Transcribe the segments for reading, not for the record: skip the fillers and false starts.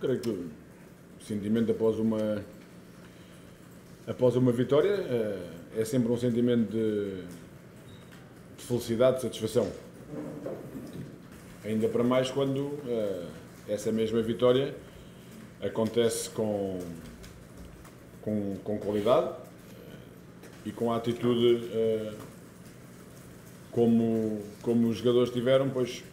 Creio que o sentimento após uma vitória é sempre um sentimento de felicidade, de satisfação. Ainda para mais quando essa mesma vitória acontece com qualidade e com a atitude como os jogadores tiveram, pois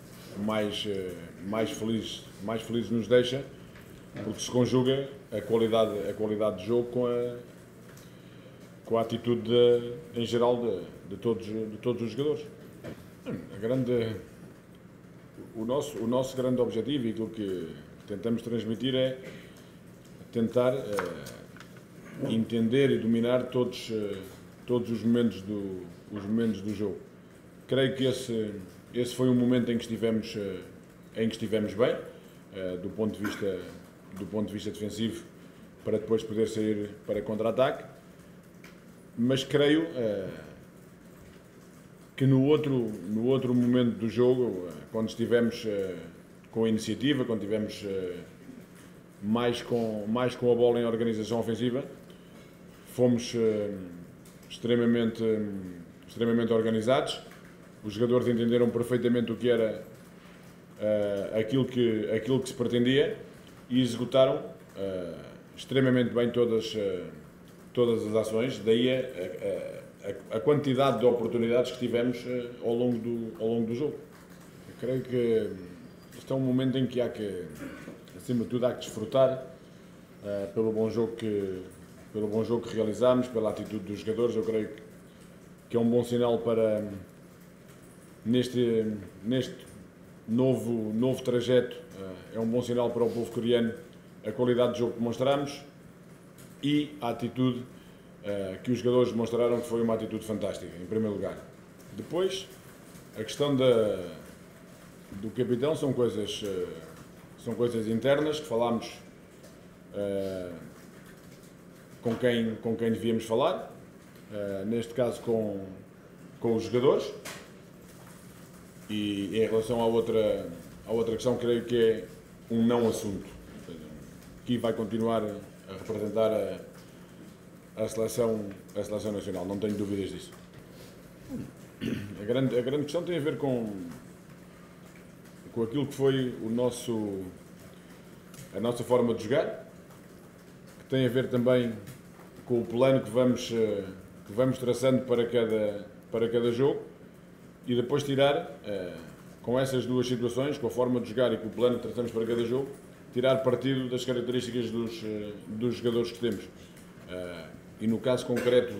mais felizes nos deixa, porque se conjuga a qualidade de jogo com a atitude em geral de todos os jogadores. O nosso grande objetivo e aquilo que tentamos transmitir é tentar entender e dominar todos os momentos do jogo. Creio que esse foi um momento em que estivemos bem, do ponto de vista defensivo, para depois poder sair para contra-ataque, mas creio que no outro momento do jogo, quando estivemos com a iniciativa, quando estivemos mais com a bola em organização ofensiva, fomos extremamente organizados. Os jogadores entenderam perfeitamente o que era aquilo que se pretendia e executaram extremamente bem todas as ações. Daí a quantidade de oportunidades que tivemos ao longo do jogo. Eu creio que este é um momento em que acima de tudo, há que desfrutar pelo bom jogo que realizámos, pela atitude dos jogadores. Eu creio que é um bom sinal para neste novo trajeto, é um bom sinal para o povo coreano a qualidade de jogo que demonstramos e a atitude que os jogadores demonstraram, que foi uma atitude fantástica, em primeiro lugar. Depois, a questão do capitão são coisas internas que falámos com quem devíamos falar, neste caso com os jogadores. E em relação à outra questão, creio que é um não assunto. Aqui vai continuar a representar a seleção nacional, não tenho dúvidas disso. A grande questão tem a ver com aquilo que foi a nossa forma de jogar, que tem a ver também com o plano que vamos traçando para cada jogo, e depois tirar, com essas duas situações, com a forma de jogar e com o plano que traçamos para cada jogo, tirar partido das características dos jogadores que temos. E no caso concreto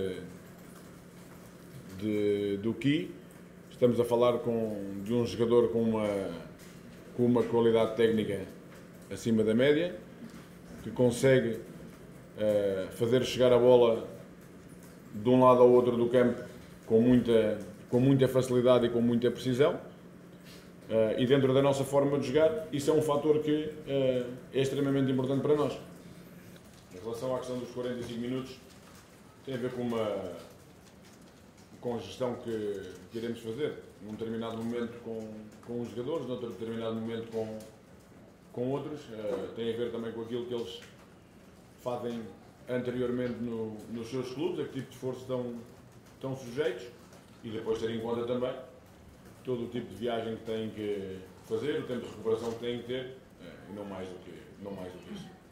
do Ki, estamos a falar de um jogador com uma qualidade técnica acima da média, que consegue fazer chegar a bola de um lado ao outro do campo com muita facilidade e com muita precisão, e dentro da nossa forma de jogar, isso é um fator que é extremamente importante para nós. Em relação à questão dos 45 minutos, tem a ver com a gestão que iremos fazer, num determinado momento com os jogadores, noutro determinado momento com outros, tem a ver também com aquilo que eles fazem anteriormente nos seus clubes, a que tipo de esforço estão sujeitos, e depois ter em conta também todo o tipo de viagem que têm que fazer, o tempo de recuperação que têm que ter, e não mais do que isso.